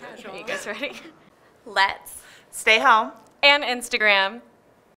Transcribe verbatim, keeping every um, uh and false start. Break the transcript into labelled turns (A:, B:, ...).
A: Are you guys ready? Let's
B: stay home
A: and Instagram